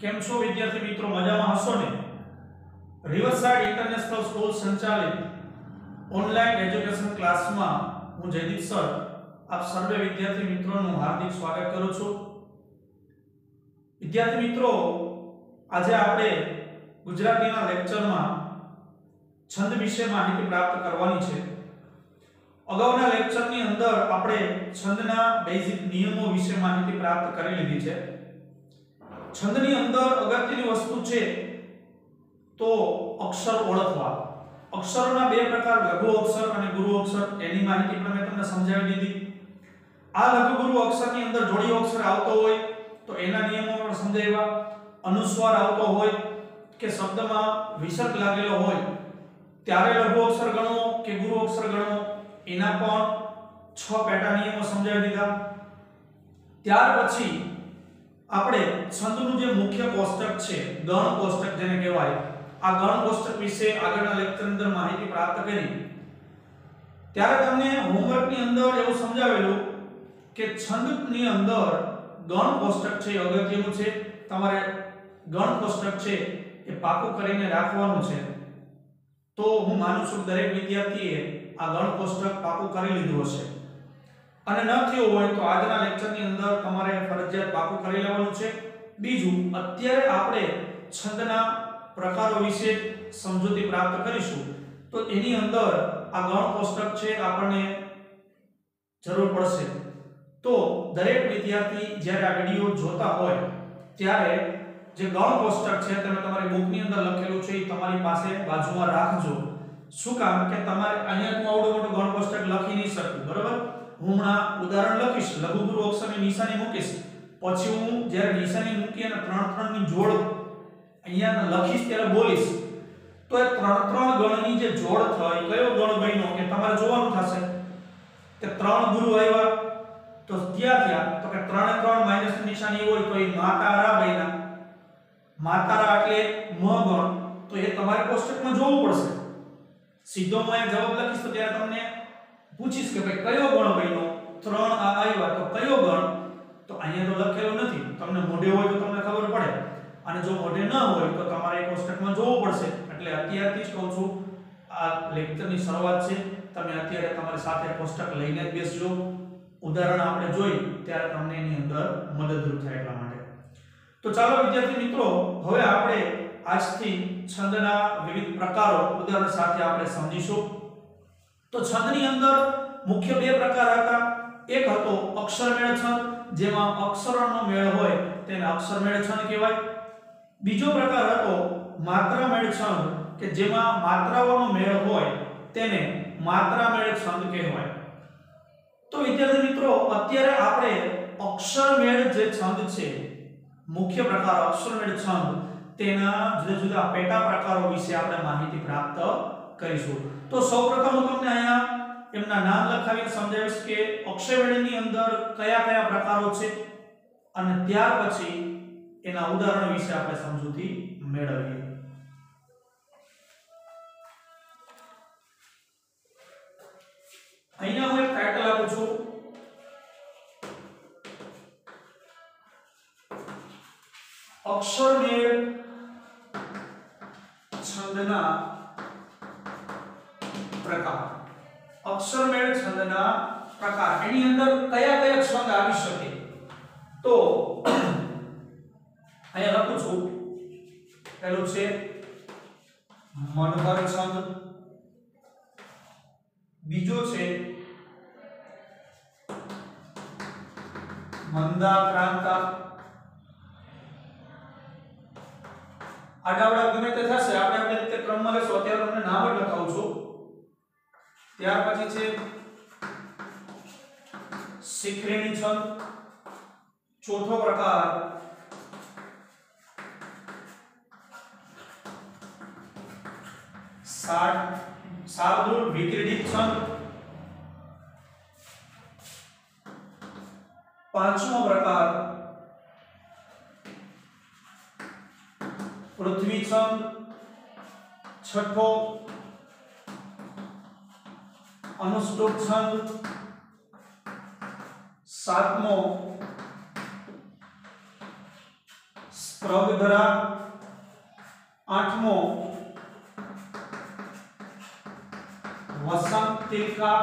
કેમ છો વિદ્યાર્થી મિત્રો? મજામાં હશો ને? રિવરસાઇડ ઇન્ટરનેશનલ સ્કૂલ સંચાલિત ઓનલાઈન એજ્યુકેશન ક્લાસમાં હું જયદીપ સર આપ સર્વે વિદ્યાર્થી મિત્રોનું હાર્દિક સ્વાગત કરું છું. વિદ્યાર્થી મિત્રો, આજે આપણે ગુજરાતીના લેક્ચરમાં છંદ વિશે માહિતી પ્રાપ્ત કરવાની છે. અગાઉના લેક્ચરની અંદર આપણે છંદના બેઝિક નિયમો વિશે માહિતી પ્રાપ્ત કરી લીધી છે. છંદની અંદર અગત્યની વસ્તુ છે તો અક્ષર ઓળખવા. અક્ષરોના બે પ્રકાર, લઘુ અક્ષર અને ગુરુ અક્ષર, એની માહિતી પણ મેં તમને સમજાવી દીધી. આ લઘુ ગુરુ અક્ષરની અંદર જોડી અક્ષર આવતો હોય તો એના નિયમો પણ સમજાવ્યા. અનુસ્વાર આવતો હોય કે શબ્દમાં વિસર્ગ લાગેલો હોય ત્યારે લઘુ અક્ષર ગણવો કે ગુરુ અક્ષર ગણવો, એના પણ 6 પેટા નિયમો સમજાવી દીધા. ત્યાર પછી આપણે છંદનું જે મુખ્ય કોષ્ટક છે, ગણ કોષ્ટક જેને કહેવાય, આ ગણ કોષ્ટક વિશે આગળના લેક્ચરની અંદર માહિતી પ્રાપ્ત કરી. ત્યારે તમને હોમવર્કની અંદર એવું સમજાવેલું કે છંદની અંદર ગણ કોષ્ટક છે અગત્યનું છે. તમારે ગણ કોષ્ટક છે એ પાકું કરીને રાખવાનું છે. તો હું માનું છું કે દરેક વિદ્યાર્થીએ આ ગણ કોષ્ટક પાકું કરી લીધું હશે. અને ન થયું હોય તો આજના લેક્ચરની અંદર તમારે ફરજિયાત પાકું કરી લેવાનું છે. બીજું, અત્યારે આપણે છંદના પ્રકારો વિશે સમજૂતી પ્રાપ્ત કરીશું. તો એની અંદર આ ગણ કોષ્ટક છે આપણને જરૂર પડશે. તો દરેક વિદ્યાર્થી જ્યારે આ વિડિયો જોતા હોય ત્યારે જે ગણ કોષ્ટક છે તમે તમારી બુકની અંદર લખેલું છે એ તમારી પાસે બાજુમાં રાખજો. શું કામ કે તમારે અહીંયા હું આવડું મોટું ગણ કોષ્ટક લખી નહીં શકું, બરાબર? હું હમણાં ઉદાહરણ લખીશ, લઘુ ગુરુ અક્ષરની નિશાની મૂકીશ, પછી હું જ્યારે નિશાની મૂકી અને 3 ની જોડ અહીંયા લખીશ ત્યારે બોલીશ તો એ 3 ગણની જે જોડ થઈ, કયો ગણ બન્યો એ તમારે જોવાનું થશે. કે 3 ગુરુ આવ્યા તો થયા તો કે 3 3 માઈનસ નિશાની હોય તો એ માતારા બન્યા. માતારા એટલે મ ગણ, તો એ તમારે કોષ્ટકમાં જોવું પડશે. સીધો હું અહીંયા જવાબ લખીશ તો ત્યારે તમને પૂછીશ કે ભાઈ કયો ગણ બન્યો, 3 આ આવ્યા તો કયો ગણ? તો અહીંયા તો લખેલું નથી. તમને મોઢે હોય તો તમને ખબર પડે, અને જો મોઢે ન હોય તો તમારે કોષ્ટકમાં જોવું પડશે. એટલે અત્યારથી જ કહું છું, આ લેક્ચરની શરૂઆત છે, તમે અત્યારે તમારી સાથે કોષ્ટક લઈને જ બેસજો. ઉદાહરણ આપણે જોઈ ત્યારે તમને એની અંદર મદદરૂપ થાય એટલા માટે. તો ચાલો વિદ્યાર્થી મિત્રો, હવે આપણે આજથી છંદના વિવિધ પ્રકારો ઉદાહરણ સાથે આપણે સમજીશું. તો છંદની અંદર મુખ્ય બે પ્રકાર હતા. એક હતો અક્ષરમેળ છંદ, જેમાં અક્ષરોનો મેળ હોય તેને અક્ષરમેળ છંદ કહેવાય. બીજો પ્રકાર હતો માત્રામેળ છંદ, કે જેમાં માત્રાઓનો મેળ હોય તેને માત્રામેળ છંદ કહેવાય. તો વિદ્યાર્થી મિત્રો, અત્યારે આપણે અક્ષરમેળ જે છંદ છે, મુખ્ય પ્રકાર અક્ષરમેળ છંદ, તેના જુદા જુદા પેટા પ્રકારો વિશે આપણે માહિતી પ્રાપ્ત કરીશું. તો સૌપ્રથમ હું તમને અહીંયા એમના નામ લખાવીને સમજાવીશ કે અક્ષરમેળની અંદર કયા કયા પ્રકારો છે, અને ત્યાર પછી એના ઉદાહરણ વિશે આપણે સમજૂતી મેળવીએ. અહીંયા હું એક ટાઇટલ આપું છું, અક્ષરમેળ છંદના પ્રકાર. અક્ષરમેળ છંદના પ્રકાર, એની અંદર કયા કયા છંદ આવી શકે? તો અહીંયા લખું છું, પહેલું છે મનોહર છંદ, બીજો છે મંદાક્રાંતા. આડાવડા ગમે તે થશે, આપણે આપણે રીતે ક્રમમાં લેશું. અત્યારે તમને નામ જ લખાવું છું. ત્યાર પછી છે શિખરીણી છંદ. ચોથો પ્રકાર શાર્દૂલ વિક્રીડિત છંદ. પાંચમો પ્રકાર પૃથ્વી છંદ. છઠ્ઠો અનુષ્ટુપ છંદ. સાતમો સ્ત્રગધરા, આઠમો વસંત તિલકા,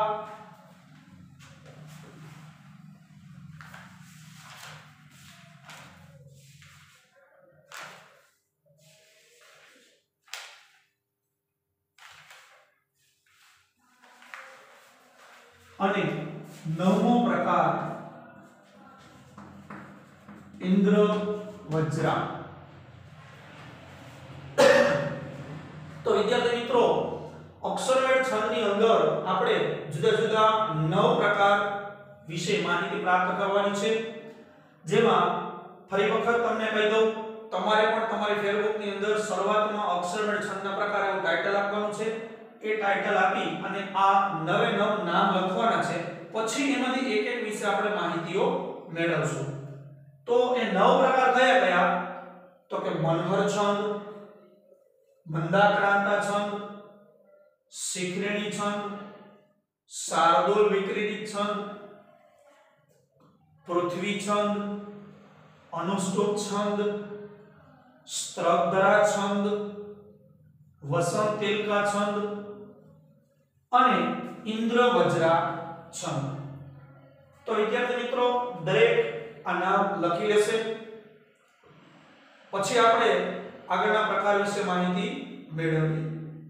અને નવમો પ્રકાર ઇન્દ્ર વજ્રા. તો વિદ્યાર્થી મિત્રો, અક્ષરમેળ છંદની અંદર આપણે જુદા જુદા 9 પ્રકાર વિશે માહિતી પ્રાપ્ત કરવાની છે. જેમાં ફરી વખત તમને કહી દઉં, તમારે પણ તમારી ફેરબુક ની અંદર શરૂઆતમાં અક્ષરમેળ છંદના પ્રકાર એવું ટાઇટલ આપવાનું છે. એ ટાઇટલ આપી અને આ 9 નામ લખવાના છે. પછી એમાંથી એક એક વિશે આપણે માહિતીઓ મેળવશું. તો એ 9 પ્રકાર કયા કયા? તો કે મનહર છંદ, મંદાક્રાંતા છંદ, શિખરિણી છંદ, શાર્દૂલ વિકૃતિ છંદ, પૃથ્વી છંદ, અનુષ્ટુપ છંદ, સ્ત્રગધરા છંદ, વસંત તિલકા છંદ અને ઇન્દ્ર વજ્રા છંદ. તો વિદ્યાર્થી મિત્રો, દરેક આ નામ લખી લેશે. પછી આપણે આગળના પ્રકાર વિશે માહિતી મેળવીએ.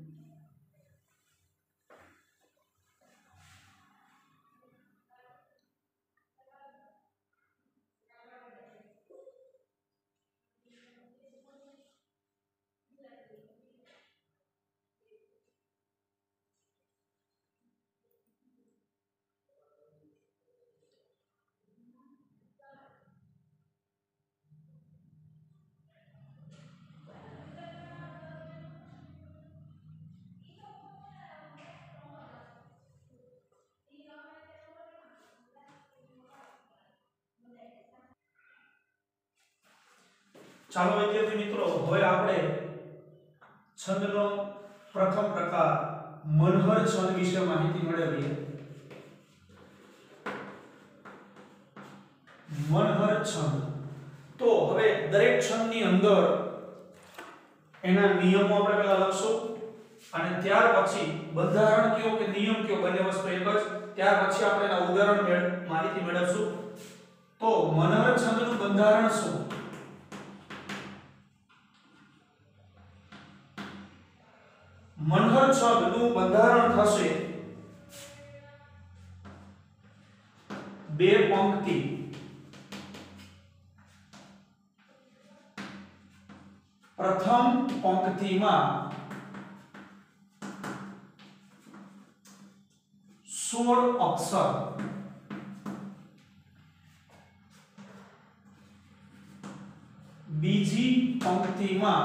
ચાલો વિદ્યાર્થી મિત્રો, હવે આપણે છંદનો પ્રથમ પ્રકાર મનહર છંદ વિશે માહિતી મેળવીએ. મનહર છંદ. તો હવે દરેક છંદની અંદર એના નિયમો આપણે પહેલા લખશું અને ત્યાર પછી બંધારણ કયો કે નિયમ કયો બંને વસ્તુ એક જ. ત્યાર પછી આપણે એના ઉદાહરણ માહિતી મેળવશું. તો મનહર છંદનું બંધારણ શું? મનહર છંદનું બંધારણ થશે 2 પંક્તિ. પ્રથમ પંક્તિમાં 16 અક્ષર, બીજી પંક્તિમાં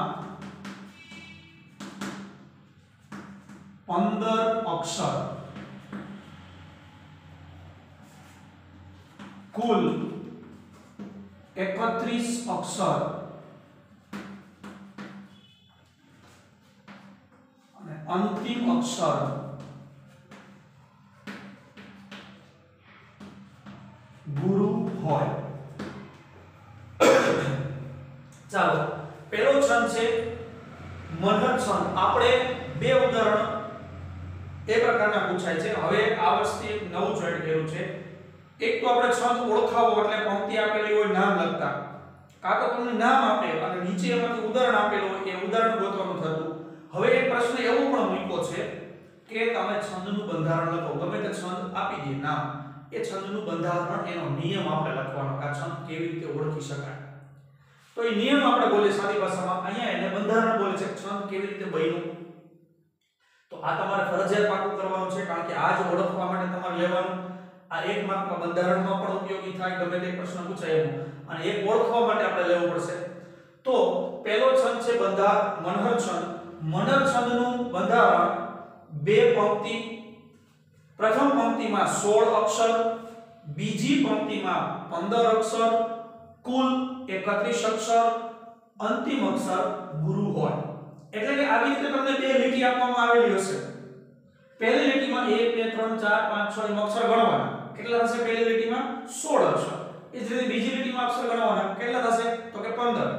15 અક્ષર, કુલ 31 અક્ષર અને અંતિમ અક્ષર ગુરુ હોય. ચાલો, પહેલો છંદ છે મનહર છંદ. આપણે 2 ઉદાહરણ એ પ્રકારના પૂછાય છે. હવે આ વર્ષથી એક નવું જોઈન્ટ કર્યું છે. એક તો આપણે છંદ ઓળખાવો એટલે પંક્તિ આપેલી હોય નામ લખતા, કાં તો તમને નામ આપે અને નીચે એમાંથી ઉદાહરણ આપેલું હોય એ ઉદાહરણ ગોતવાનું થતું. હવે એક પ્રશ્ન એવો પણ મૂક્યો છે કે તમે છંદનું બંધારણ લખો. ગમે તે છંદ આપી દે નામ, એ છંદનું બંધારણ, એનો નિયમ આપણે લખવાનો. આ છંદ કેવી રીતે ઓળખી શકાય, તો એ નિયમ આપણે બોલે સાદી ભાષામાં. અહીંયા એને બંધારણ બોલે છે. છંદ કેવી રીતે બન્યું, તો આ તમારે ફરજિયાત પાકું કરવાનું છે, કારણ કે આ જ ઓળખવા માટે તમારે લેવાનું. આ એક માર્કમાં બંધારણમાં પણ ઉપયોગી થાય, ગમે તે પ્રશ્ન પૂછાય એમ, અને એક ઓળખવા માટે આપણે લેવું પડશે. તો પહેલો છંદ છે મનહર છંદ. મનહર છંદનું બંધારણ 2 પંક્તિ. પ્રથમ પંક્તિમાં 16 અક્ષર, બીજી પંક્તિમાં 15 અક્ષર, કુલ 31 અક્ષર, અંતિમ અક્ષર ગુરુ હોય. એટલે કે આવી રીતે તમને 2 લીટી આપવામાં આવેલી હશે. પહેલી લીટીમાં 1 2 3 4 5 6 એમ અક્ષર ગણવાના. કેટલા થશે? પહેલી લીટીમાં 16 અક્ષર. એ જ રીતે બીજી લીટીમાં અક્ષર ગણવાના. કેટલા થશે? તો કે 15.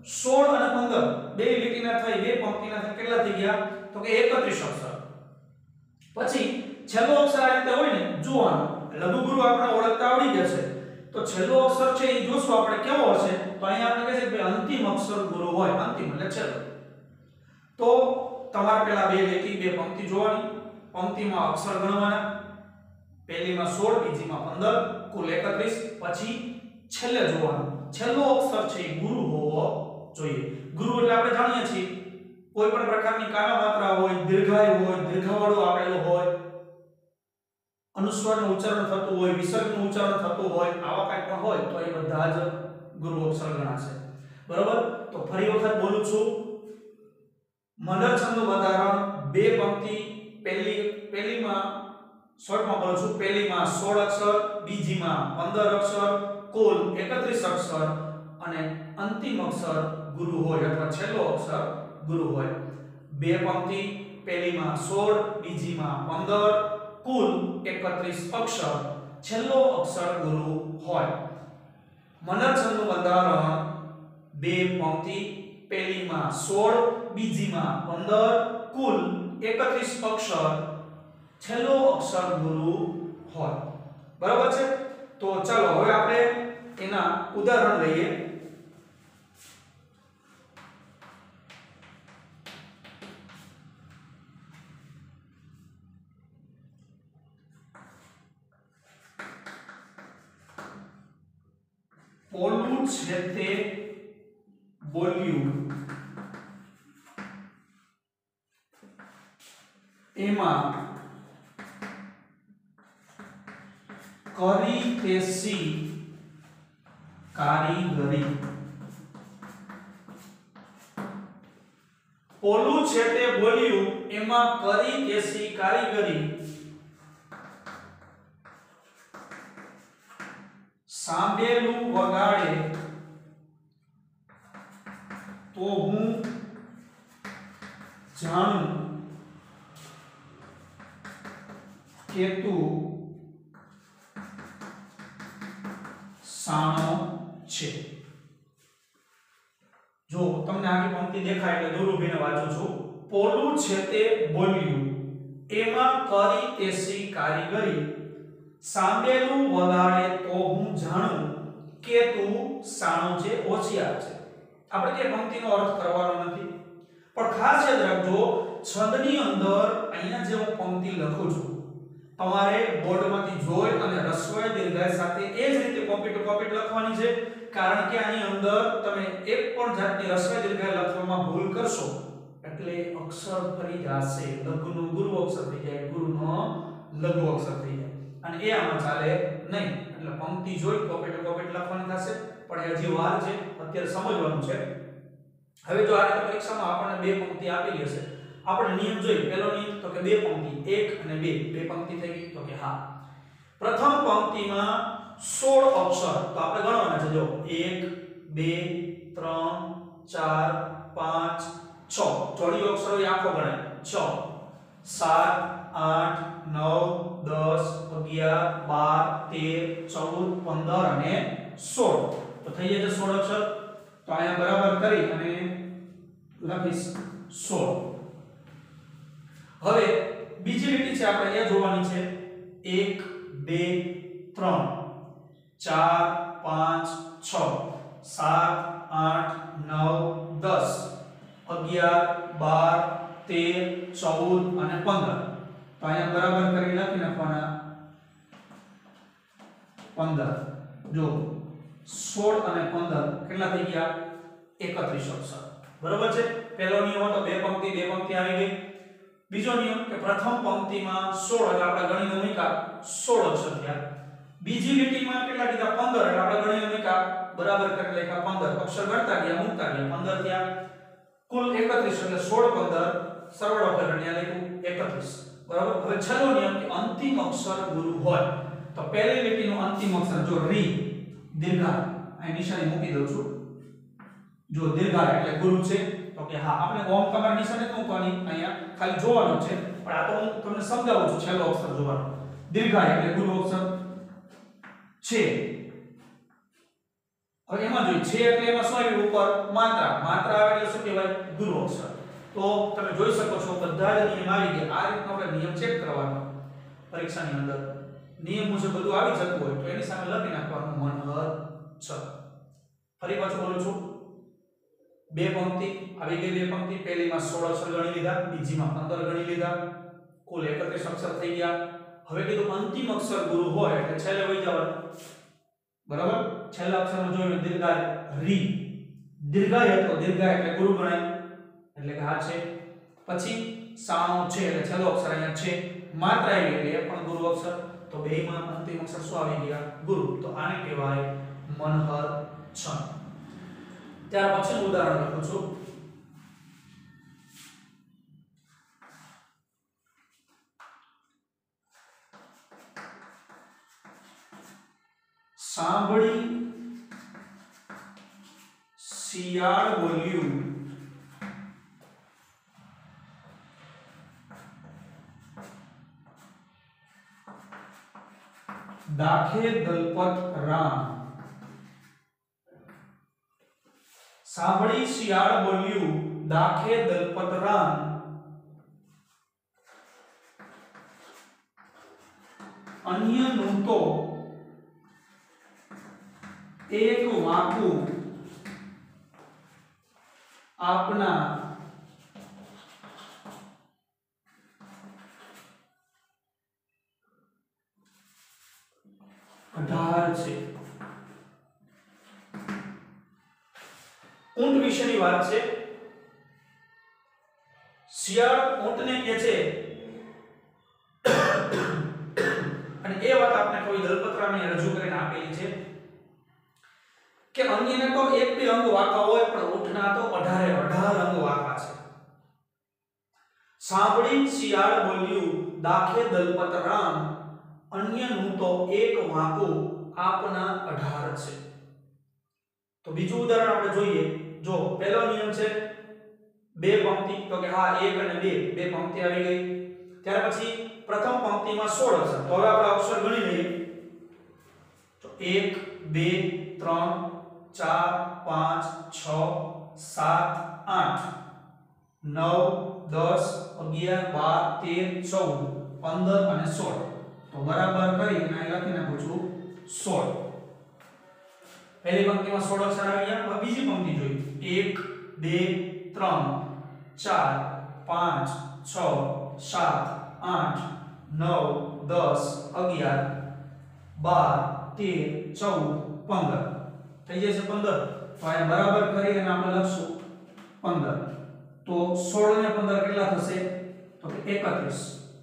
16 અને 15 બે લીટીના થઈ બે પંક્તિના થઈ કેટલા થઈ ગયા તો કે 31 અક્ષર પછી છેલ્લો અક્ષર આ રીતે હોય ને જોવાનું લઘુગુરુ આપણે ઓળખતા આવડી જશે તો છેલ્લો અક્ષર છે એ જોશું આપણે કેવો હશે તો અહીંયા આપણે કહે છે કે અંતિમ અક્ષર ગુરુ હોય અંતિમ એટલે છેલ્લો તો તમારે પહેલા બે લીટી બે પંક્તિ જોવાની પંક્તિમાં અક્ષર ગણવાના પહેલીમાં 16 બીજીમાં 15 કુલ 31 પછી છેલ્લે જોવાનું છેલ્લો અક્ષર છે એ ગુરુ હોવો જોઈએ ગુરુ એટલે આપણે જાણીએ છીએ કોઈ પણ પ્રકારની કાના માત્રા હોય દીર્ઘાય હોય દીર્ઘવાળું આપેલું હોય અનુસ્વરનું ઉચ્ચારણ થતું હોય વિસર્ગનું ઉચ્ચારણ થતું હોય આવા કંઈ પણ હોય તો એ બધા જ ગુરુ અક્ષર ગણાશે બરોબર તો ફરી વખત બોલું છું મદર છંદનું બંધારણ બે પંક્તિ પહેલીમાં શોર્ટમાં બોલું છું પહેલીમાં 16 અક્ષર બીજીમાં 15 અક્ષર કુલ 31 અક્ષર અને અંતિમ અક્ષર ગુરુ હોય અથવા છેલ્લો અક્ષર ગુરુ હોય બે પંક્તિ પહેલીમાં 16 બીજીમાં 15 કુલ 31 અક્ષર છેલ્લો અક્ષર ગુરુ હોય મનર છંદનું બંધારણ બે પંક્તિ પહેલીમાં 16 બીજીમાં 15 કુલ 31 અક્ષર છેલ્લો અક્ષર ગુરુ હોય બરાબર છે તો ચાલો હવે આપણે એના ઉદાહરણ લઈએ પોલું છે તે બોલ્યું એમાં કરી તેસી કારીગરી પોલું છે તે બોલ્યું એમાં કરી તેસી કારીગરી સાંભળેલું વગાડે તો હું જાણું કે તું સાણો છે જો તમને આની પંક્તિ દેખાય એટલે દૂર ઊભીને વાંચું છું પોલું છે તે બોલ્યું એમાં કરી તેસી કારીગરી સાંભળેલું વગાડે તો હું જાણું કે તું સાણો છે હોશિયાર છે આપણે કે પંક્તિનો અર્થ કરવાનો નથી પણ ખાસ યાદ રાખજો છંદની અંદર અહીંયા જે હું પંક્તિ લખું છું તમારે બોર્ડમાંથી જોઈ અને રસ્વ દીર્ઘાય સાથે એ જ રીતે કોપી ટુ કોપી લખવાની છે કારણ કે આની અંદર તમે એક પણ જાતની રસ્વ દીર્ઘાય લખવામાં ભૂલ કરશો એટલે અક્ષર ફરી જશે લઘુનું ગુરુ અક્ષર થઈ જાય ગુરુનો લઘુ અક્ષર થઈ જાય અને એ આમાં ચાલે નહીં એટલે પંક્તિ જોઈ કોપી ટુ કોપી લખવાની થશે પણ હજી વાર છે અત્યારે સમજવાનું છે હવે જો આ રીતે પરીક્ષામાં આપણને બે પંક્તિ આપેલી હશે આપણે નિયમ જોઈ પહેલો નિયમ તો કે બે પંક્તિ એક અને બે પંક્તિ થઈ ગઈ તો કે હા પ્રથમ પંક્તિમાં 16 અક્ષર તો આપણે ગણવાના છે જો 1 2 3 4 5 6 જોડી અક્ષરો એ આખો ગણાય 6 7 8 9 10 11 12 13 14 15 અને 16 તો થઈ જાય છે 16 અક્ષર તો અહીંયા બરાબર કરી અને લખીશ 16 હવે બીજી લીટી છે આપણે એ જોવાની છે 1 2 3 4 5 6 7 8 9 10 11 12 13 14 અને 15 તો અહીંયા બરાબર કરી લખી નાખવાના 15 જો 16 અને 15 કેટલા થઈ ગયા 31 અક્ષર બરાબર છે પહેલો નિયમ હતો બે પંક્તિ આવી ગઈ બીજો નિયમ કે પ્રથમ પંક્તિમાં 16 એટલે આપણે ગણીને મૂક્યા 16 અક્ષર થયા બીજી લીટીમાં કેટલા કીધા 15 એટલે આપણે ગણીને મૂક્યા બરાબર કરી લખ્યા 15 અક્ષર ગણતા ગયા મૂકતા ગયા 15 થયા કુલ 31 એટલે 16 15 સરવાળો કર્યો અહીંયા લખ્યું 31 બરાબર હવે છેલ્લો નિયમ કે અંતિમ અક્ષર ગુરુ હોય તો પહેલી લીટીનું અંતિમ અક્ષર જો રી દીર્ઘા અહીં નિશાની મૂકી દઉં છું જો દીર્ઘા એટલે ગુરુ છે તો કે હા આપણે ઓમ કમર નિશાની મૂકવાની અહીંયા ખાલી જોવાનું છે પણ આ તો હું તમને સમજાવું છું છેલ્લો અક્ષર જોવાનો દીર્ઘા એટલે ગુરુ અક્ષર છે હવે એમાં જોઈએ છે એટલે એમાં શું આવ્યું ઉપર માત્રા માત્રા આવે એટલે શું કહેવાય ગુરુ અક્ષર તો તમે જોઈ શકો છો બધા જ નિયમ આવી ગયા આ રીતનો આપણે નિયમ ચેક કરવાનો પરીક્ષાની અંદર નિયમ મુજબ બધું આવી જતું હોય તો એની સામે લખી નાખવાનું મનહર છ ફરી પાછું બોલું છું બે પંક્તિ આવી ગઈ બે પંક્તિ પહેલીમાં 16 અક્ષર ગણી લીધા બીજીમાં 15 ગણી લીધા કુલ 31 અક્ષર થઈ ગયા હવે કીધું અંતિમ અક્ષર ગુરુ હોય એટલે છેલ્લે વહી જવાનું બરાબર છેલ્લા અક્ષરનો જોયું દીર્ઘાય રી દીર્ઘાય હતો દીર્ઘાય એટલે ગુરુ ગણાય એટલે કે આ છે પછી સાણો છે એટલે છેલ્લો અક્ષર અહીંયા છે માત્રા આવી એટલે એ પણ ગુરુ અક્ષર તો બેયમાં અંતિમ અક્ષર શું આવી ગયા ગુરુ તો આને કહેવાય મનહર છંદ ત્યાર પછીનું ઉદાહરણ લખું છું સાંભળી શિયાળ બોલ્યું દાખે દલપત રામ સાંભળી શિયાળ બોલ્યું દાખે દલપત રામ અન્યનું તો એક વાંકું આપના અઢાર છે ઊંટ વિશેની વાત છે શિયાળ ઊંટને કહે છે અને એ વાત આપણે કોઈ દલપતરામે રજૂ કરીને આપેલી છે કે અન્યને તો એક બે અંગ વાંકા હોય પણ ઊંટના તો 18 અંગ વાંકા છે સાંભળી શિયાળ બોલ્યું દાખે દલપત રામ અન્યનું તો એક વાંકું આપના 18 છે તો બીજું ઉદાહરણ આપણે જોઈએ જો પહેલો નિયમ છે બે પંક્તિ તો કે હા 1 અને 2 બે પંક્તિ આવી ગઈ ત્યાર પછી પ્રથમ પંક્તિમાં 16 અક્ષર તો હવે આપણે અક્ષર ગણી લઈએ તો 1 2 3 4 5 6 7 8 9 10 11 12 13 14 15 અને 16 તો બરાબર કરી અને અહીં લખી નાખું છું 16 પહેલી પંક્તિમાં 16 અક્ષર આવી ગયા હવે બીજી પંક્તિ જોઈએ 1 2 3 4 5 6 7 8 9 10 11 12 13 14 15 થઈ જશે 15 તો આ બરાબર કરી અને આપણે લખશું 15 તો 16 ને 15 કેટલા થશે તો કે 31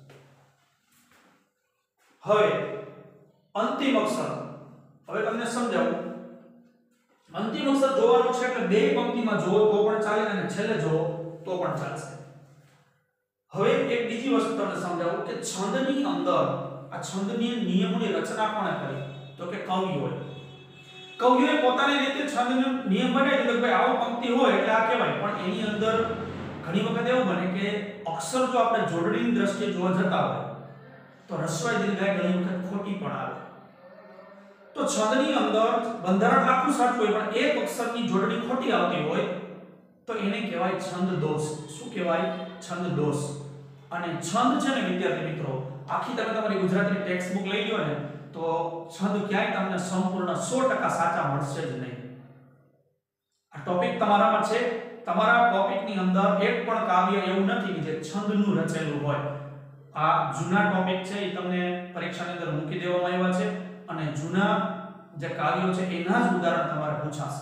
હવે અંતિમ અક્ષર હવે તમને સમજાવું અંતિમ અક્ષર જોવાનું છે એટલે બે પંક્તિમાં જોવો તો પણ ચાલે અને છેલ્લે જોવો તો પણ ચાલશે હવે એક બીજી વસ્તુ તમને સમજાવું કે છંદની અંદર આ છંદની નિયમોની રચના કોણે કરી તો કે કવિઓએ કવિઓએ પોતાની રીતે છંદનો નિયમ બનાવી દીધો કે ભાઈ આવો પંક્તિ હોય એટલે આ કહેવાય પણ એની અંદર ઘણી વખત એવું બને કે અક્ષર જો આપણે જોડણીની દ્રષ્ટિએ જોવા જતા હોય તો રસ્વાઈ દીર્ઘાય ઘણી વખત ખોટી પણ આવે તો છંદની અંદર બંધારણ આખું સાચું હોય પણ એક અક્ષરની જોડણી ખોટી આવતી હોય તો એને કહેવાય છંદ દોષ શું કહેવાય છંદ દોષ અને છંદ છે ને વિદ્યાર્થી મિત્રો આખી તમે તમારી ગુજરાતીની ટેક્સ્ટ બુક લઈ લો ને તો છંદ ક્યાંય તમને સંપૂર્ણ 100% સાચા મળશે જ નહીં આ ટોપિક તમારામાં છે તમારા ટોપિકની અંદર એક પણ કાવ્ય એવું નથી કે જે છંદનું રચેલું હોય આ જૂના ટોપિક છે એ તમને પરીક્ષાની અંદર મૂકી દેવામાં આવ્યા છે અને જૂના જે કાવ્યો છે એના જ ઉદાહરણ તમારે પૂછાશે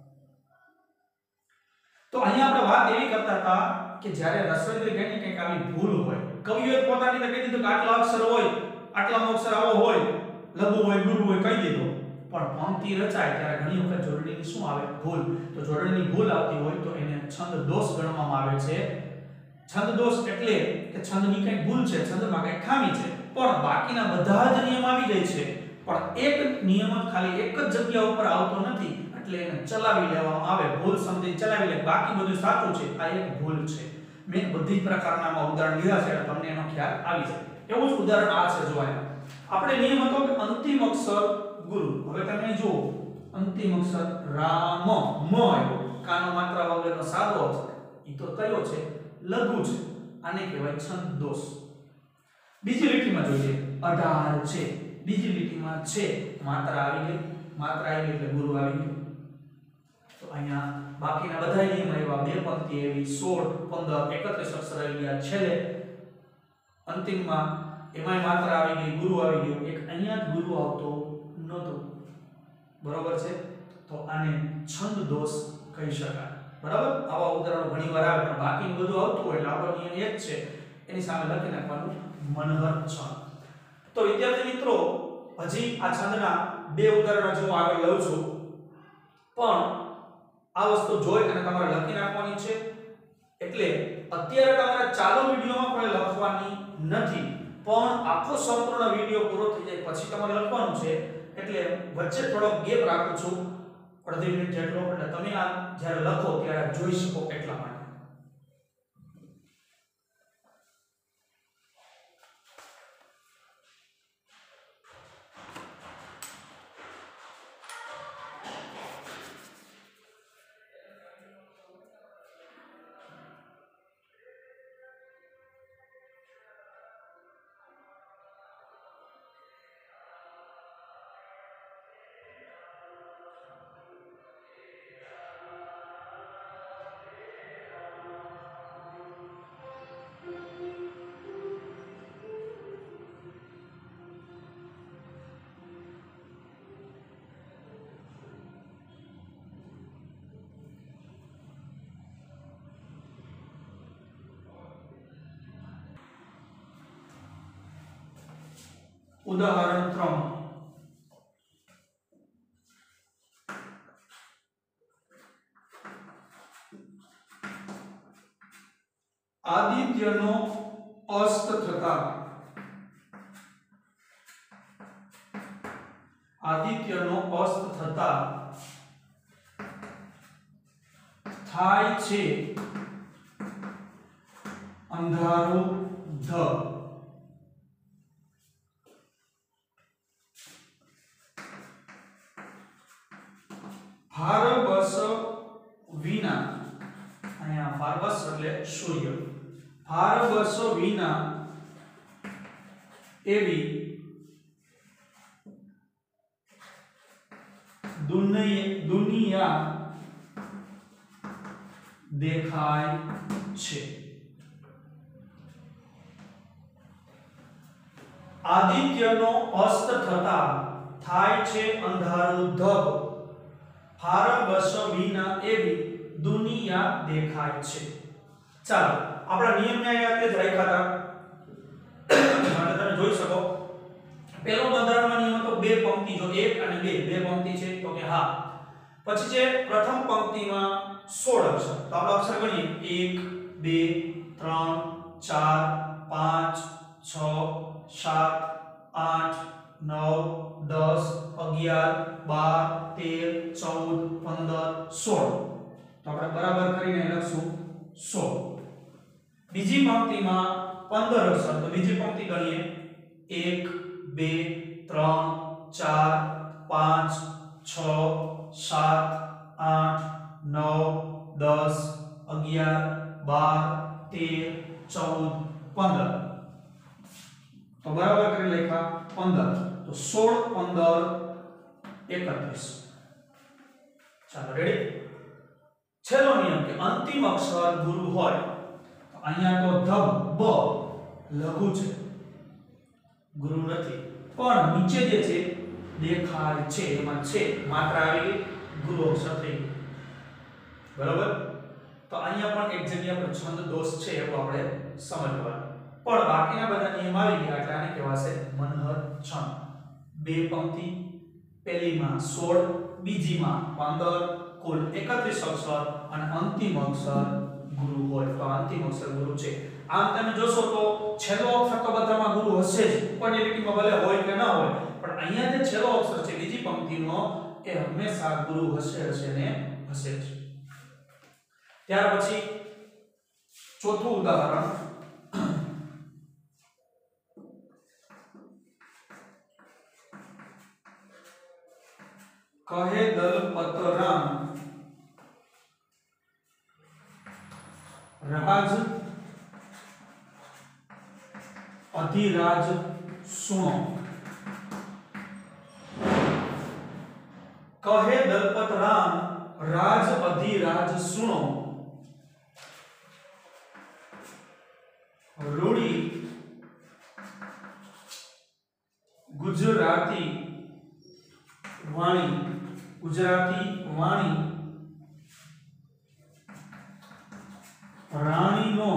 તો અહીંયા આપણે વાત એવી કરતા હતા કે જ્યારે રસોઈ દીર્ઘાયની કંઈક આવી ભૂલ હોય કવિઓએ પોતાની રીતે કહી દીધું કે આટલા અક્ષર હોય આટલામાં અક્ષર આવો હોય લઘુ હોય ગુરુ હોય કહી દીધો પણ પંક્તિ રચાય ત્યારે ઘણી વખત જોડણીની શું આવે ભૂલ તો જોડણીની ભૂલ આવતી હોય તો એને છંદ દોષ ગણવામાં આવે છે છંદ દોષ એટલે કે છંદની કંઈક ભૂલ છે છંદમાં કંઈક ખામી છે પણ બાકીના બધા જ નિયમ આવી જાય છે પણ એક નિયમ જ ખાલી એક જ જગ્યા ઉપર આવતો નથી એટલે એને ચલાવી લેવામાં આવે ભૂલ સમજી ચલાવી લે બાકી બધું સાચું છે આ એક ભૂલ છે મેં બધી પ્રકારના ઉદાહરણ લીધા છે તમને એનો ખ્યાલ આવી જાય એવું જ ઉદાહરણ આ છે જોવાય આપણે નિયમ હતો કે અંતિમ અક્ષર ગુરુ હવે તમે જુઓ અંતિમ અક્ષર રામ મ આવ્યો કાનો માત્રા વગરનો સાદો અક્ષર ઈ તો કયો છે લઘુ છે આને કહેવાય છંદ દોષ બીજી લીટીમાં જોઈએ 18 છે બીજી લીટીમાં છે માત્રા આવી ગઈ એટલે ગુરુ આવી ગયો તો અહીંયા બાકીના બધા નિયમ આવ્યા બે પંક્તિ એવી 16 15 31 અક્ષર આવી ગયા છેલ્લે અંતિમમાં એમાંય માત્રા આવી ગઈ ગુરુ આવી ગયો એક અહીંયા જ ગુરુ આવતો નહોતો બરોબર છે તો આને છંદ દોષ કહી શકાય બરાબર આવા ઉદાહરણો ઘણીવાર આવે પણ બાકીનું બધું આવતું હોય એટલે આપણો નિયમ એક છે એની સામે લખી નાખવાનું મનહર છંદ તો વિદ્યાર્થી મિત્રો હજી આ છંદના બે ઉદાહરણો જો આગળ લઉં છું પણ આ વસ્તુ જોઈ અને તમારે લખી નાખવાની છે એટલે અત્યારે તમારે ચાલુ વિડિયોમાં પણ લખવાની નથી પણ આખો સંપૂર્ણ વિડિયો પૂરો થઈ જાય પછી તમારે લખવાનું છે એટલે વચ્ચે થોડો ગેપ રાખું છું અડધી મિનિટ જેટલો એટલે તમે આ જ્યારે લખો ત્યારે જોઈ શકો એટલા માટે ઉદાહરણ 3 આદિત્યનો અસ્ત થતા થાય છે અંધારું ધ ભારબસ વિના અહીંયા ભારબસ એટલે સૂર્ય ભારબસ વિના એવી દુનિયા દેખાય છે આદિત્યનો અસ્ત થતા થાય છે અંધારું ધબ ભારબસ વિના એવી દુનિયા દેખાય છે ચાલો આપણા નિયમને અહીંયા જ રાખ્યા હતા માટે તમે જોઈ શકો પહેલો બંધારણમાં નિયમ હતો બે પંક્તિ જો એક અને બે પંક્તિ છે તો કે હા પછી છે પ્રથમ પંક્તિમાં 16 અક્ષર તો આપણે અક્ષર ગણીએ 1 2 3 4 5 6 7 8 9 10 11 12 13 14 15 16 તો આપણે બરાબર કરીને લખશું 16 બીજી પંક્તિમાં 15 અક્ષર તો બીજી પંક્તિ ગણીએ 1 2 3 4 5 6 7 8 9 10 11 12 13 14 15 તો બરાબર કરી લખ્યા 15 તો 16 15 31 ચાલો રેડી છેલ્લો નિયમ કે અંતિમ અક્ષર ગુરુ હોય તો અહીંયા તો ધ બ લઘુ છે ગુરુ નથી પણ નીચે જે છે દેખાય છે એમાં છે માત્રા આવી ગઈ ગુરુ અક્ષર થઈ ગયું બરાબર તો અહીંયા પણ એક જગ્યા પર છંદ દોષ છે એવું આપણે સમજવાનું પણ બાકીના બધા નિયમ આવી ગયા એટલે આને કહેવાશે મનહર છંદ બે પંક્તિ પહેલીમાં 16 બીજીમાં 15 કુલ 31 અક્ષર અને અંતિમ અક્ષર ગુરુ હોય તો અંતિમ અક્ષર ગુરુ છે આમ તમે જોશો તો છેલ્લો અક્ષર તો બધામાં ગુરુ હશે જ ઉપરની લીટીમાં ભલે હોય કે ન હોય પણ અહીંયા જે છેલ્લો અક્ષર છે બીજી પંક્તિનો એ હંમેશા ગુરુ હશે ને હશે જ ત્યાર પછી ચોથું ઉદાહરણ કહે દલપતરામ રાજ અધિરાજ સુણો। કહે દલપતરામ રાજ અધિરાજ સુણો, રૂડી ગુજરાતી વાણી, ગુજરાતી વાણી રાણીનો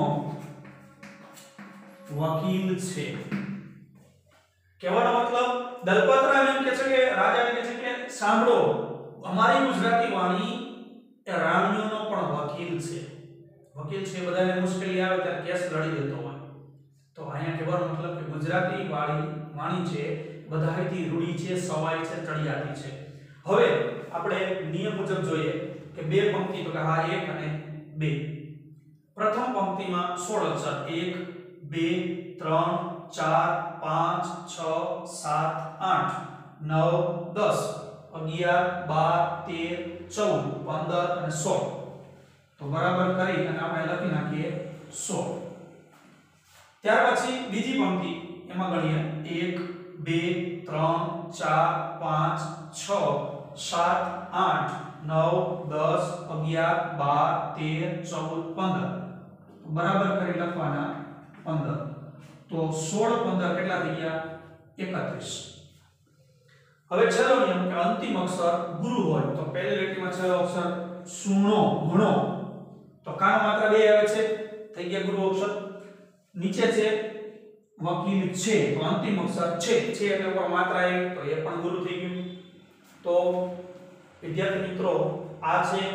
વકીલ છે। કહેવાનો મતલબ દલપતરામ એમ કહે છે કે રાજા કહે છે કે સાંભળો, અમારી ગુજરાતી વાણી એ રાણીઓનો પણ વકીલ છે। વકીલ છે બધાને મુશ્કેલી આવે ત્યારે કેસ લડી દેતો હોય, તો અહીંયા કહેવાનો મતલબ કે ગુજરાતી વાણી છે બધાયથી રૂડી છે, સવાઈ છે, ચડિયાતી છે। હવે આપણે નિયમ મુજબ જોઈએ કે બે પંક્તિ તો કે હા 1 અને 2। પ્રથમ પંક્તિમાં 16 અક્ષર 1 2 3 4 5 6 7 8 9 10 11 12 13 14 15 અને 16, તો બરાબર કરી અને આપણે લખી નાખીએ 16। ત્યાર પછી બીજી પંક્તિ એમાં ગણીએ 1 2 3 4 5 6 7 8 9 10 11 12 13 14 15, બરાબર કરી લખવાના 15, તો 16 15 કેટલા થઈ ગયા 31। હવે છેલ્લો નિયમ કે અંતિમ અક્ષર ગુરુ હોય તો પહેલી લીટીમાં છેલ્લો અક્ષર સુણો ભણો, તો કાનો માત્ર 2 આવે છે, થઈ ગયા ગુરુ અક્ષર। નીચે છે વકીલ છે તો અંતિમ અક્ષર છે એટલે ઉપર માત્ર આવી તો એ પણ ગુરુ થઈ ગયું। તો વિદ્યાર્થી મિત્રો આ છે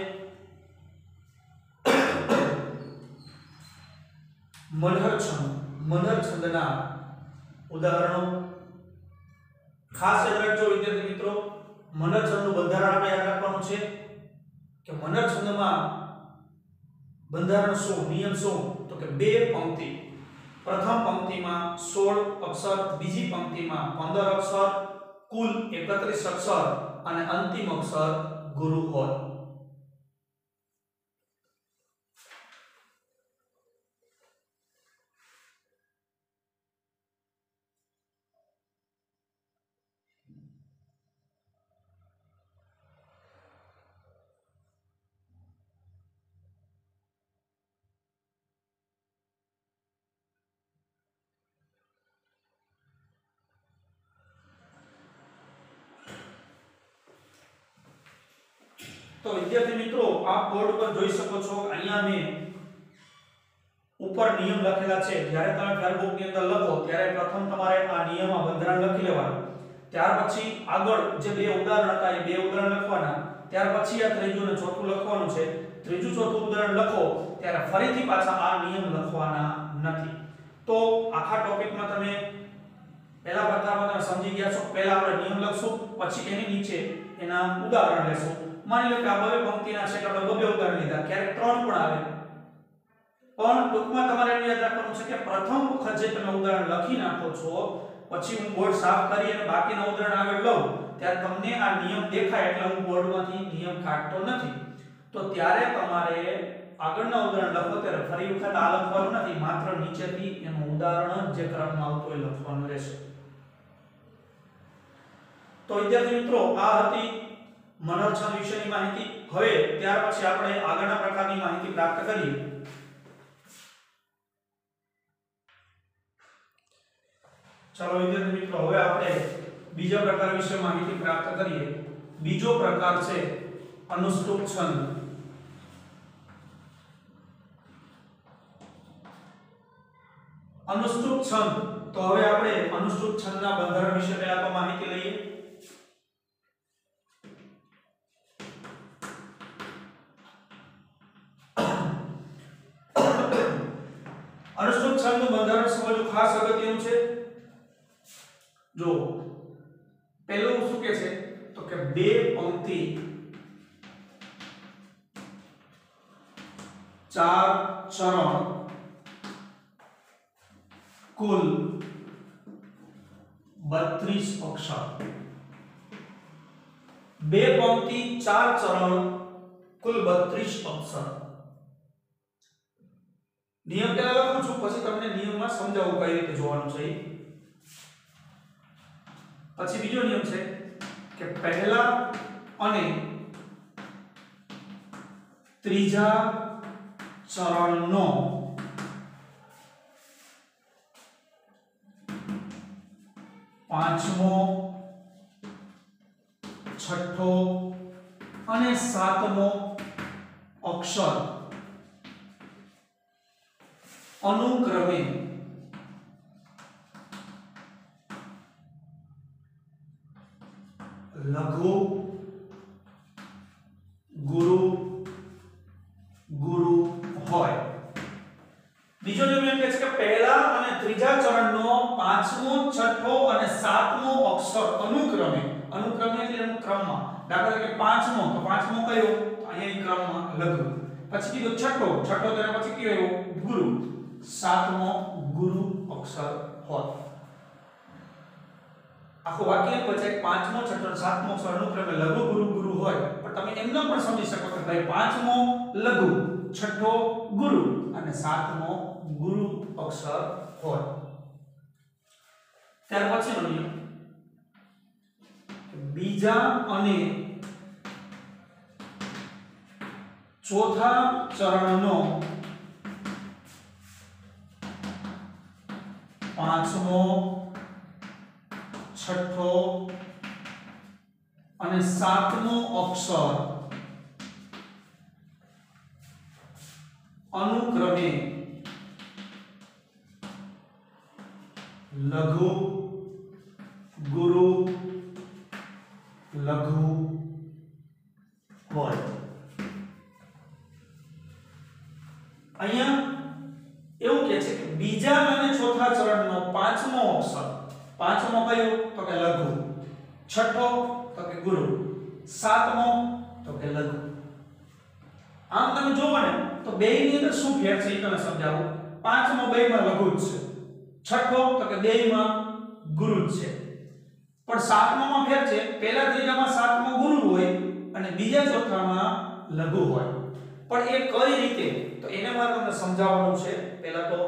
મનહર છંદના ઉદાહરણો। ખાસ યાદ રાખજો વિદ્યાર્થી મિત્રો, મનહર છંદનું બંધારણ આપણે યાદ રાખવાનું છે કે મનહર છંદમાં બંધારણ શું, નિયમ શું, તો કે બે પંક્તિ, પ્રથમ પંક્તિમાં 16 અક્ષર, બીજી પંક્તિમાં 15 અક્ષર, કુલ 31 અક્ષર અને અંતિમ અક્ષર ગુરુ હોય। તો વિદ્યાર્થી મિત્રો આપ બોર્ડ પર જોઈ શકો છો અહીંયા મેં ઉપર નિયમ લખેલા છે। જ્યારે તમે ફેરબુક ની અંદર લખો ત્યારે પ્રથમ તમારે આ નિયમમાં બંધારણ લખી લેવાનું, ત્યાર પછી આગળ જે બે ઉદાહરણ હતા એ બે ઉદાહરણ લખવાના, ત્યાર પછી આ ત્રીજું અને ચોથું લખવાનું છે। ત્રીજું ચોથું ઉદાહરણ લખો ત્યારે ફરીથી પાછા આ નિયમ લખવાના નથી। તો આખા ટોપિકમાં તમે પહેલા પ્રકારમાં તમે સમજી ગયા છો, પહેલા આપણે નિયમ લખશું પછી એની નીચે એના ઉદાહરણ લેશું। માની લો કે આ બે પંક્તિના છે કે આપણે બે ઉદાહરણ લીધા, ક્યારેક 3 પણ આવે, પણ ટૂંકમાં તમારે એ યાદ રાખવાનું છે કે પ્રથમ વખત જે તમે ઉદાહરણ લખી નાખો છો પછી હું બોર્ડ સાફ કરી અને બાકીના ઉદાહરણ આગળ લઉં ત્યારે તમને આ નિયમ દેખાય એટલે હું બોર્ડમાંથી નિયમ કાઢતો નથી। તો ત્યારે તમારે આગળના ઉદાહરણ લખો ત્યારે ફરી વખત આ લખવાનું નથી, માત્ર નીચેથી એનું ઉદાહરણ જે ક્રમમાં આવતું હોય લખવાનું રહેશે। તો વિદ્યાર્થી મિત્રો આ હતી મનહર છંદ વિશેની માહિતી। હવે ત્યાર પછી આપણે આગળના પ્રકારની માહિતી પ્રાપ્ત કરીએ। ચાલો વિદ્યાર્થી મિત્રો હવે આપણે બીજા પ્રકાર વિશે માહિતી પ્રાપ્ત કરીએ। બીજો પ્રકાર છે અનુષ્ટુપ છંદ। અનુષ્ટુપ છંદ, તો હવે આપણે અનુષ્ટુપ છંદના બંધારણ વિશે પહેલા તો માહિતી લઈએ। અનુષ્ટુપ છંદનું બંધારણ સમજવું ખાસ અગત્યનું છે। જો પહેલું શું કે છે તો કે બે પંક્તિ 4 ચરણ કુલ 32 અક્ષર, બે પંક્તિ ચાર ચરણ કુલ 32 અક્ષર। નિયમ પહેલા લખું છું, પછી તમને નિયમમાં સમજાવું કઈ રીતે જોવાનું છે। પછી બીજો નિયમ છે કે પહેલા અને ત્રીજા ચરણનો પાંચમો, છઠ્ઠો અને સાતમો અક્ષર અનુક્રમે લઘુ, ગુરુ, ગુરુ હોય। બીજો નિયમ એમ કહે છે કે પહેલા અને ત્રીજા ચરણનો પાંચમો, છઠ્ઠો અને સાતમો અક્ષર અનુક્રમે, અનુક્રમે એટલે એનું ક્રમમાં, દાખલા તરીકે પાંચમો, તો પાંચમો કયો? અહીંયા ક્રમમાં લઘુ, પછી કીધું છઠ્ઠો, છઠ્ઠો તેના પછી કયો? ગુરુ, સાતમો ગુરુ અક્ષર હોય। આખું વાક્ય એમ છે કે પાંચમો, છઠ્ઠો, સાતમો અક્ષર અનુક્રમે લઘુ, ગુરુ, ગુરુ હોય, પણ તમે એમનો પણ સમજી શકો કે ભાઈ પાંચમો લઘુ, છઠ્ઠો ગુરુ અને સાતમો ગુરુ અક્ષર હોય। ત્યાર પછીનો નિયમ બીજા અને ચોથા ચરણનો પાંચમો, છઠ્ઠો અને સાતમો અક્ષર અનુક્રમે લઘુ, ગુરુ, લઘુ હોય। અહીંયા એવું કહે છે કે બીજા અને ચોથા ચરણનો પાંચમો અક્ષર, પાંચમો કયો? તો કે લઘુ, છઠ્ઠો તો કે ગુરુ, સાતમો તો કે લઘુ। આમ તમે જોવો ને તો બેયની અંદર શું ફેર છે એ તમને સમજાવું। પાંચમો બેયમાં લઘુ જ છે, છઠ્ઠો તો કે બેયમાં ગુરુ જ છે, પણ સાતમામાં ફેર છે, પહેલા ત્રીજામાં સાતમો ગુરુ હોય અને બીજા ચોથામાં લઘુ હોય, પણ એ કઈ રીતે તો એને મારે તમને સમજાવવાનું છે। પહેલા તો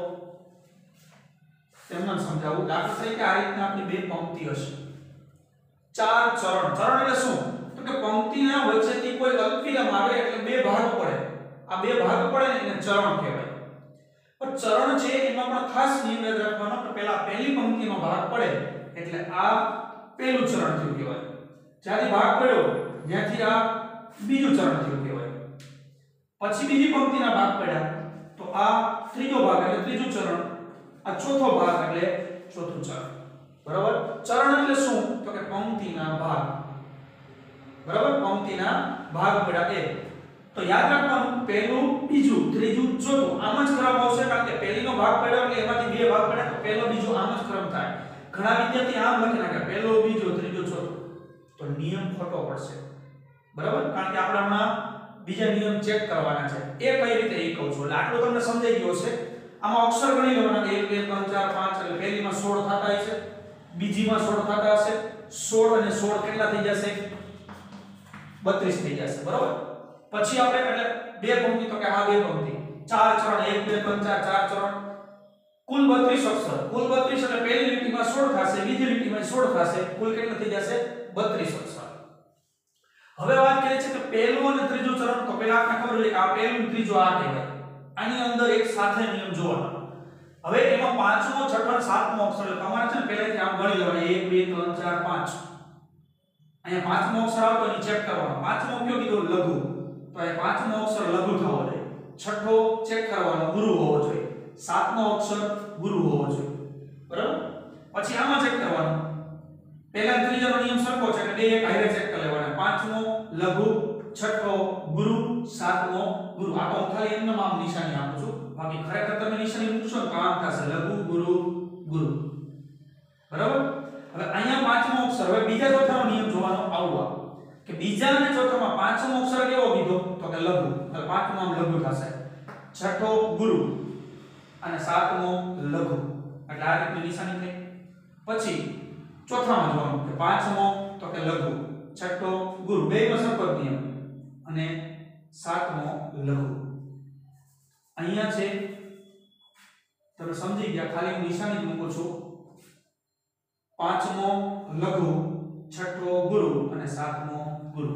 તેમને સમજાવું। દાખલા તરીકે આ રીતના આપણી બે પંક્તિ હશે, ચાર ચરણ, ચરણ એટલે શું? તો કે પંક્તિના વચ્ચેથી કોઈ અલ્પવિરામ આવે એટલે બે ભાગ પડે, આ બે ભાગ પડે ને એને ચરણ કહેવાય। પણ ચરણ છે એમાં પણ ખાસ નિયમ યાદ રાખવાનો કે પહેલા પહેલી પંક્તિનો ભાગ પડે એટલે આ પહેલું ચરણ થયું કહેવાય, જ્યાંથી ભાગ પડ્યો ત્યાંથી આ બીજું ચરણ થયું કહેવાય, પછી બીજી પંક્તિના ભાગ પડ્યા તો આ ત્રીજો ભાગ એટલે ત્રીજું ચરણ, આ ચોથો ભાગ એટલે ચોથું ચરણ। બરાબર? ચરણ એટલે શું? તો કે પંક્તિના ભાગ, બરાબર? પંક્તિના ભાગ પડ્યા એ તો યાદ રાખવાનું, પહેલું, બીજું, ત્રીજું, ચોથું આમ જ ક્રમ આવશે, કારણ કે પહેલીનો ભાગ પડ્યો એટલે એમાંથી બે ભાગ પડ્યા તો પહેલો બીજો આમ જ ક્રમ થાય। ઘણા વિદ્યાર્થી આમ લખી નાખે પહેલો, બીજો, ત્રીજો, ચોથો, તો નિયમ ખોટો પડશે। બરાબર? કારણ કે આપણે હમણાં બીજા નિયમ ચેક કરવાના છે, એ કઈ રીતે એ કહું છું, એટલે આટલું તમને સમજાઈ ગયો છે। આમાં અક્ષર ગણી લેવાના, 1 2 3 4 5 એટલે પહેલીમાં 16 થતા હશે, બીજીમાં 16 થતા હશે, 16 અને 16 કેટલા થઈ જશે? 32 થઈ જશે। બરાબર? પછી આપણે એટલે બે પંક્તિ, તો કે આ બે પંક્તિ, ચાર ચરણ, 1 2 3 4 ચાર ચરણ, કુલ 32 અક્ષર, કુલ 32 એટલે પહેલી લીટીમાં 16 થશે, બીજી લીટીમાં 16 થશે, કુલ કેટલા થઈ જશે? 32 અક્ષર। હવે વાત કરીએ છે કે પહેલું અને ત્રીજું ચરણ, તો પહેલા આપણે ખબર છે કે આ પહેલું ત્રીજું આ કહેવાય, આની અંદર એક સાથે નિયમ જોવાનો। હવે એમાં પાંચમો, છઠ્ઠો અને સાતમો અક્ષર એટલે તમારે છે ને પહેલાથી આમ ગણી લેવાના, 1 2 3 4 5, અહીંયા પાંચમો અક્ષર આવતો એની ચેક કરવાનો, પાંચમો કયો કીધો? લઘુ, તો એ પાંચમો અક્ષર લઘુ થવો જોઈએ, છઠ્ઠો ચેક કરવાનો ગુરુ હોવો જોઈએ, સાતમો અક્ષર ગુરુ હોવો જોઈએ। બરાબર? પછી આમાં ચેક કરવાનું, પહેલા ત્રીજાનો નિયમ સરખો છે એટલે બે એક હાઈવે ચેક કરી લેવાના, પાંચમો લઘુ, છઠ્ઠો ગુરુ, સાતમો ગુરુ। આ તો ખાલી એમનો આમ નિશાની આપું છું, બાકી ખરેખર તમે નિશાની મૂકશો તો આમ થશે લઘુ, ગુરુ, ગુરુ। બરાબર? હવે અહીંયા પાંચમો અક્ષર, હવે બીજા ચોથાનો નિયમ જોવાનો આવવા કે બીજા અને ચોથામાં પાંચમો અક્ષર કેવો કીધો? તો કે લઘુ, એટલે પાંચમો આમ લઘુ થશે, છઠ્ઠો ગુરુ અને સાતમો લઘુ, એટલે આ રીતની નિશાની થઈ। પછી ચોથામાં જોવાનું કે પાંચમો તો કે લઘુ, છઠ્ઠો ગુરુ, બેયમાં સરખો જ નિયમ. અને સાતમો લઘુ. અહીંયા છે તમે સમજી ગયા, ખાલી હું નિશાની જ મૂકું છું. પાંચમો લઘુ, છઠ્ઠો ગુરુ અને સાતમો ગુરુ.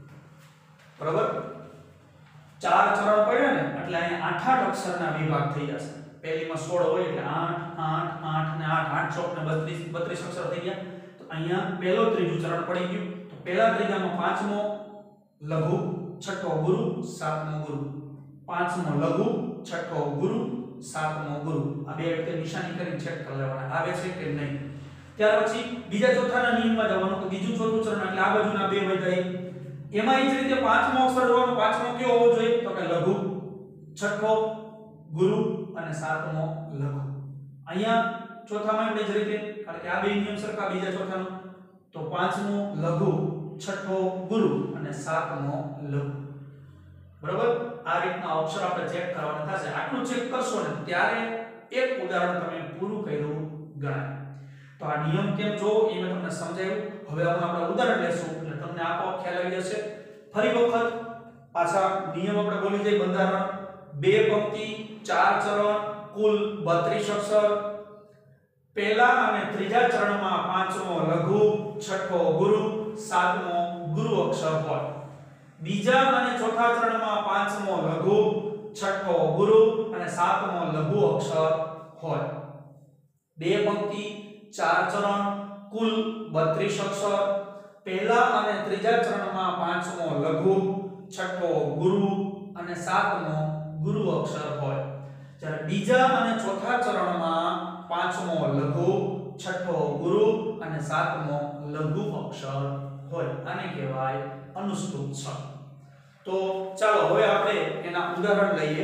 બરાબર? ચાર ચરણ પડ્યા ને એટલે અહીંયા 8 અક્ષરના વિભાગ થઈ જશે. પહેલીમાં 16 હોય એટલે 8 8 8 ને 8 8 ચોક ને 32 અક્ષર થઈ ગયા. તો અહીંયા પહેલો ત્રીજું ચરણ પડી ગયું. તો પહેલા ત્રીજામાં પાંચમો લઘુ, છઠ્ઠો ગુરુ, સાતમો ગુરુ. પાંચમો લઘુ, છઠ્ઠો ગુરુ, સાતમો ગુરુ. આ બે રીતે નિશાની કરીને ચેક કરી લેવાના આવે છે કે નહીં. ત્યાર પછી બીજા ચોથાના નિયમમાં જવાનું. તો બીજું ચોથું ચરણ એટલે આ બાજુના બે વૈધાઈ. એમાં એ જ રીતે પાંચમો અક્ષર જોવાનો. પાંચમો કયો હોવો જોઈએ? તો કે લઘુ, છઠ્ઠો ગુરુ અને સાતમો લઘુ. અહીંયા ચોથામાં આપણે જ રીતે, કારણ કે આ બે નિયમ સરખા બીજા ચોથાનો. તો પાંચમો લઘુ, છઠ્ઠો ગુરુ અને સાતમો લઘુ. બરાબર? આ રીતના અક્ષર આપણે ચેક કરવાના થશે. આટલું ચેક કરશો ને ત્યારે એક ઉદાહરણ તમે પૂરું કર્યું ગણાય. તો આ નિયમ કેમ જો એ મેં તમને સમજાવ્યું. હવે આપણે ઉદાહરણ લેશું એટલે તમને આપોઆપ ખ્યાલ આવી જશે. ફરી વખત પાછા નિયમ આપણે બોલી જઈએ. બંધારણ, બે પંક્તિ, ચાર ચરણ, કુલ 32 અક્ષર. પહેલા અને ત્રીજા ચરણમાં પાંચમો લઘુ, છઠ્ઠો ગુરુ, સાતમો ગુરુ અક્ષર હોય. બીજા અને ચોથા ચરણમાં પાંચમો લઘુ, છઠ્ઠો ગુરુ અને સાતમો લઘુ અક્ષર હોય. બે પંક્તિ, ચાર ચરણ, કુલ 32 અક્ષર. પહેલા અને ત્રીજા ચરણમાં પાંચમો લઘુ, છઠ્ઠો ગુરુ અને સાતમો ગુરુ અક્ષર હોય. જ્યારે બીજા અને ચોથા ચરણમાં પાંચમો લઘુ, છઠ્ઠો ગુરુ અને સાતમો લઘુ અક્ષર હોય. આને કહેવાય અનુસ્તુપ છંદ. તો ચાલો હવે આપણે એના ઉદાહરણ લઈએ.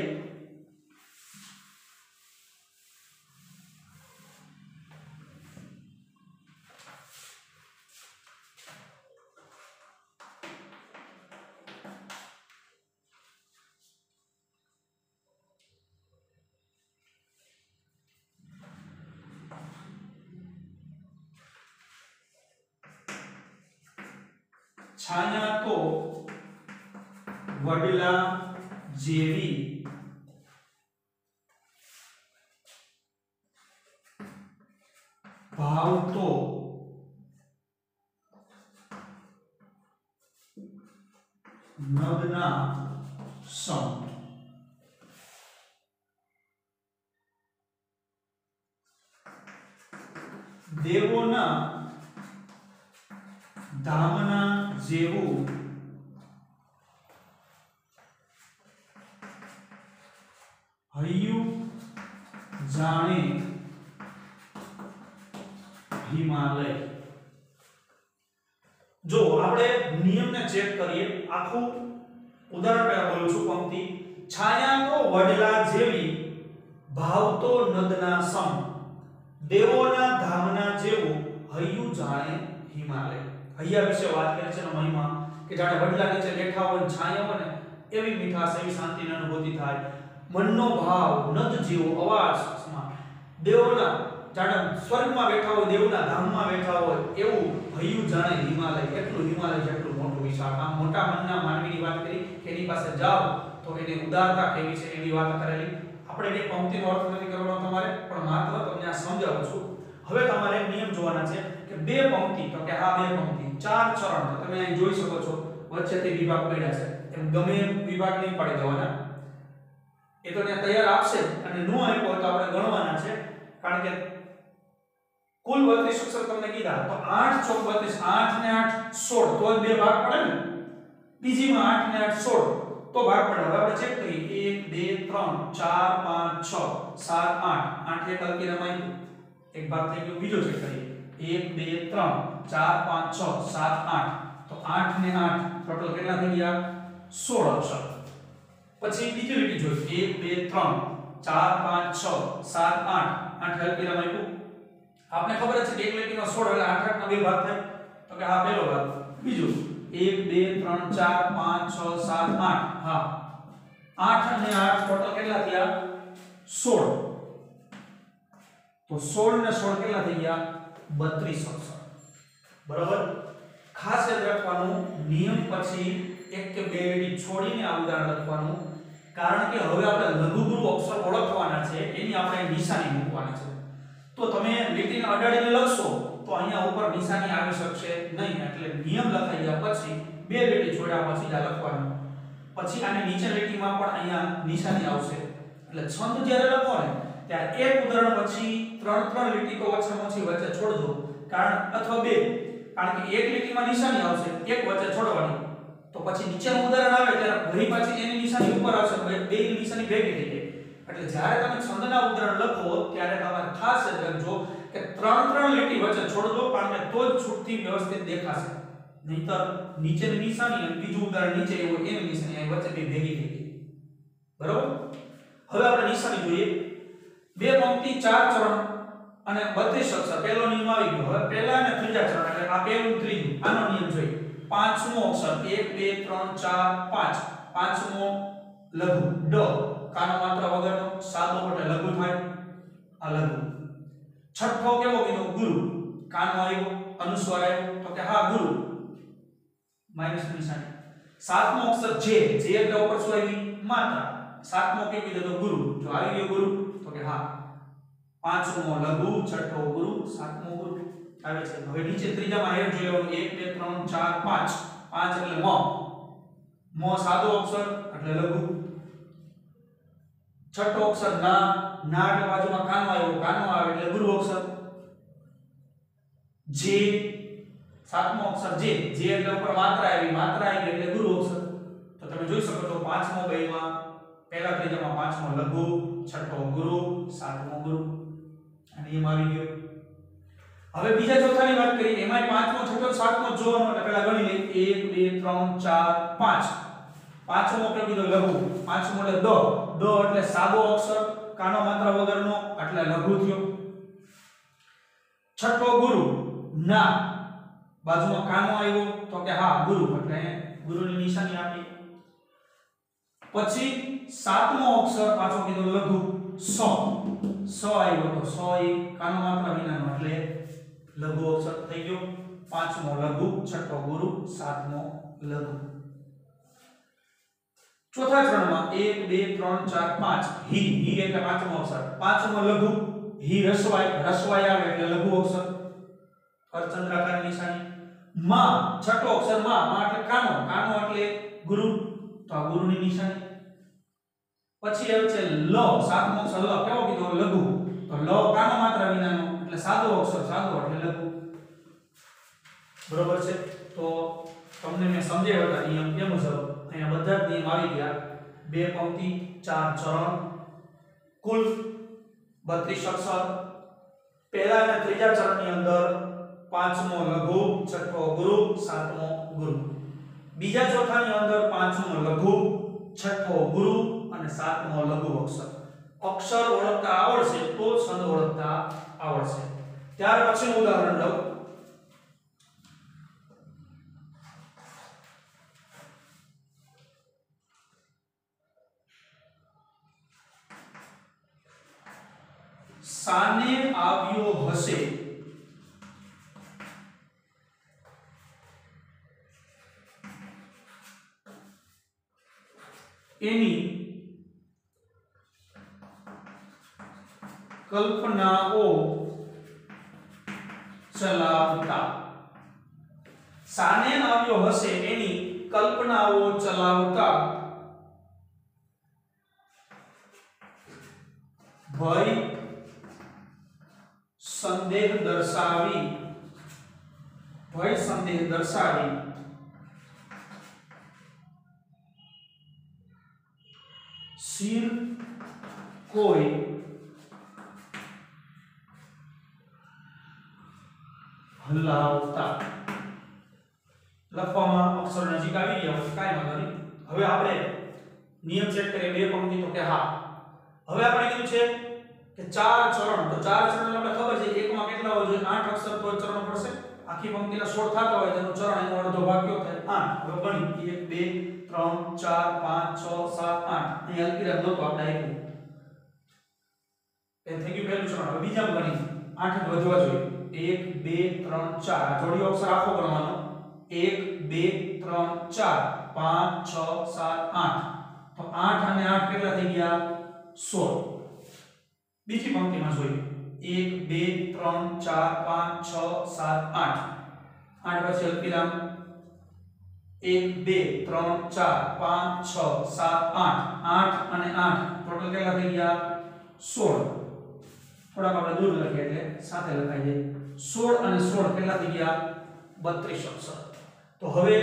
છાયા તો વડલા જેવી, ભાવ તો નદના સમ. દેવોના ધામના જેવું, હૈયું જાણે હિમાલય. જો આપણે નિયમને ચેક કરીએ. આખું ઉદાહરણ પહેલા બોલું છું. પંક્તિ, છાયા તો વડલા જેવી, ભાવ તો નદના સમ. દેવોના ધામના જેવું, હૈયું જાણે હિમાલય. હૈયા વિશે વાત કરે છે એનો મહિમા કે જાણે વડલા નીચે બેઠા હોય, છાયા હોય ને એવી મીઠાશ, એવી શાંતિની અનુભૂતિ થાય. મનનો ભાવ નદ જેવો અવાજમાં, દેવોના જાણે સ્વર્ગમાં બેઠા હોય, દેવોના ધામમાં બેઠા હોય એવું હૈયું જાણે હિમાલય. એટલું હિમાલય જેટલું મોટું વિશાળ. આમ મોટા મનના માનવીની વાત કરી કે એની પાસે જાઓ તો એની ઉદારતા કેવી છે એની વાત કરેલી. આપણે એ પંક્તિનો અર્થ નથી કરવાનો તમારે, પણ માત્ર તમને આ સમજાવું છું. હવે તમારે નિયમ જોવાના છે કે બે પંક્તિ, તો કે આ બે પંક્તિ, ચાર ચરણ. તો તમે અહીં જોઈ શકો છો વચ્ચેથી વિભાગ પડ્યા છે. એમ ગમે એમ વિભાગ નહીં પાડી દેવાના. એ તો ત્યાં તૈયાર આપશે અને નો આપ્યો તો આપણે ગણવાના છે. કારણ કે કુલ 32 અક્ષર તમને કીધા તો 8 ચોક 32, 8 ને 8 16, તો બે ભાગ પડે ને. બીજીમાં 8 ને 8 16 તો ભાગ પડે. હવે આપણે ચેક કરીએ. 1 2 3 4 5 6 7 8 8 એક અલકીરામાં આવ્યું, એક ભાગ થઈ ગયો. બીજો ચેક કરીએ. 1 2 3 4 5 6 7 8, તો 8 ને 8 ટોટલ કેટલા થઈ ગયા? 16 અક્ષર. પછી બીજી લીટી જોઈએ. 1 2 3 4 5 6 7 8 8 અલકીરામાં આવ્યું. आपने खबर है कि एक લીટીનો 16 એટલે 8 8 ના બે ભાગ થાય. તો કે હા પહેલો ભાગ. બીજું 1 2 3 4 5 6 7 8, હા 8 અને 8 ટોટલ કેટલા થયા? 16. તો 16 ને 16 કેટલા થઈ ગયા? 32 અક્ષર. બરાબર. ખાસ યાદ રાખવાનું નિયમ પછી એક કે બે લીટી છોડીને આ ઉદાહરણ લખવાનું, કારણ કે હવે આપણે લઘુગુરુ અક્ષર ઓળખવાના છે, એની આપણે નિશાની મૂકવાની છે. તો તમે લીટીને અડાડીને લખશો તો અહીંયા ઉપર નિશાની આવી શકશે નહીં. એટલે નિયમ લખાઈ ગયા પછી બે લીટી છોડ્યા પછી જ લખવાનું. પછી આની નીચે લીટીમાં પણ અહીંયા નિશાની આવશે. એટલે છંદ જ્યારે લખો ને ત્યારે એક ઉદાહરણ પછી ત્રણ લીટી તો ઓછામાં ઓછી વચ્ચે છોડજો, અથવા બે, કારણ કે એક લીટીમાં નિશાની આવશે, એક વચ્ચે છોડવાની. તો પછી નીચેનું ઉદાહરણ આવે ત્યારે ફરી પાછી એની નિશાની ઉપર આવશે, બેની નિશાની ભેગી થઈ જાય. એટલે જ્યારે તમે છંદના ઉદાહરણ લખો ત્યારે તમારે ખાસ યાદ રાખજો કે ત્રણ લીટી વચ્ચે છોડજો, કારણ કે તો જ છૂટથી વ્યવસ્થિત દેખાશે. નહીંતર નીચેની નિશાની અને બીજું ઉદાહરણ નીચે એવું એની નિશાની આ વચ્ચે બે ભેગી થઈ ગઈ. બરાબર? હવે આપણે નિશાની જોઈએ. બે પંક્તિ ચાર ચરણ અને 32 અક્ષર. પહેલો નિયમ આવી ગયો. હવે પહેલા અને ત્રીજા ચરણ એટલે આ પહેલું ત્રીજું આનો નિયમ જોઈએ. પાંચમો અક્ષર 1 2 3 4 5. પાંચમો લઘુ ડ, કાનો માત્ર વગરનો, સાદો એટલે લઘુ થાય, આ લઘુ. છઠ્ઠો કેવો કીધો? ગુરુ. કાનો આવ્યો, અનુસ્વાર આવ્યો તો કે હા ગુરુ, માઈનસ નિશાની. સાતમો અક્ષર જે એટલે ઉપર શું આવી? માત્રા. સાતમો કે કીધો તો ગુરુ, જો આવી ગયો ગુરુ તો કે હા. પાંચમો લઘુ, છઠ્ઠો ગુરુ, સાતમો ગુરુ આવે છે. હવે નીચે ત્રીજામાં હેડ જોઈ લેવાનું 1 2 3 4 5. 5 એટલે મ સાદો અક્ષર એટલે લઘુ. છઠ્ઠો અક્ષર ના એટલે બાજુમાં કાનો આવ્યો, કાનો આવે એટલે ગુરુ અક્ષર. જે સાતમો અક્ષર જે એટલે ઉપર માત્રા આવી એટલે ગુરુ અક્ષર. તો તમે જોઈ શકો છો પાંચમો બેમાં પહેલા ત્રીજામાં પાંચમો લઘુ, છઠ્ઠો ગુરુ, સાતમો ગુરુ. અને એમ આવી ગયો. હવે બીજા ચોથાની વાત કરીએ. એમાંય પાંચમો, છઠ્ઠો, સાતમો જોવાનો એટલે પહેલા ગણી લઈએ 1 2 3 4 5. પાંચમો કે કીધો લઘુ. પાંચમો એટલે દ એટલે સાદો અક્ષર, કાનો માત્ર વગરનો એટલે લઘુ થયો. છઠ્ઠો ગુરુ, ના બાજુમાં કાનો આવ્યો તો કે હા ગુરુ, એટલે ગુરુની નિશાની આપી. પછી સાતમો અક્ષર પાછો કીધો લઘુ, સ આવ્યો તો સ એ કાનો માત્ર વિનાનો એટલે લઘુ અક્ષર થઈ ગયો. પાંચમો લઘુ, છઠ્ઠો ગુરુ, સાતમો લઘુ. ચોથા ચરણમાં 1 2 3 4 5. હી એટલે પાંચમો અક્ષર. પાંચમો લઘુ, હી રસવાય આવે એટલે લઘુ અક્ષર, અર્ધચંદ્રાકારની નિશાની. માં છઠ્ઠો અક્ષર માં એટલે કાનો એટલે ગુરુ, તો આ ગુરુની નિશાની. પછી આવે છે લ, સાતમો અક્ષર લ, કેવો કીધો? લઘુ. તો લ કાનો માત્ર વિનાનો એટલે સાદો અક્ષર, સાદો એટલે લઘુ. બરોબર છે? તો તમને મેં સમજાવ્યા નિયમ એ મુજબ અહીંયા બધા જ નિયમ આવી ગયા. બે પંક્તિ ચાર ચરણ, કુલ 32 અક્ષર. પહેલા અને ત્રીજા ચરણની અંદર પાંચમો લઘુ, છઠ્ઠો ગુરુ, સાતમો ગુરુ. બીજા ચોથાની અંદર પાંચમો લઘુ, છઠ્ઠો ગુરુ અને સાતમો લઘુ અક્ષર. અક્ષર ઓળખતા આવડશે તો છંદ ઓળખતા આવડશે. ત્યાર પછીનું ઉદાહરણ લઉં. સાને આવ્યો હશે એની કલ્પનાઓ ચલાવતા. સાને આવ્યો હશે એની કલ્પનાઓ ચલાવતા ભય સંદેહ દર્શાવી શિર કોઈ હલાવતા. લખવામાં અક્ષર નજીક આવી ગયા હોય કાઈ વાંધો નહીં. હવે આપણે નિયમ ચેક કરીએ. બે પંક્તિ તો કે હા. હવે આપણે કીધું છે કે ચાર ચરણ, તો ચાર ચરણ આપણે ખબર છે એકમાં કેટલા હોય જોઈએ? 8 અક્ષર તો ચરણ પડશે. આખી પંક્તિના 16 થતા હોય તેનું ચરણ એનો અડધો ભાગ કયો થાય? 8. હવે ગણી 1 2 3 4 5 6 7 8. અહીં અલગીરા નહોતો આપણે આપ્યું એ થઈ ગયું પહેલું ચરણ. હવે બીજામાં ગણી 8 જ વધવા જોઈએ. 1 2 3 4 જોડીઓ અક્ષર આખો ગણવાનો 1 2 3 4 5 6 7 8 તો 8 અને 8 કેટલા થઈ ગયા 16 બીજી પંક્તિમાં જોઈએ 1 2 3 4 5 6 7 8 8 પછી અલ્પવિરામ 1 2 3 4 5 6 7 8 8 અને 8 ટોટલ કેટલા થઈ ગયા 16 થોડાક આપણે દૂર લખીએ એટલે સાથે લખાઈ જાય 16 અને 16 કેટલા થઈ ગયા 32 અક્ષર તો હવે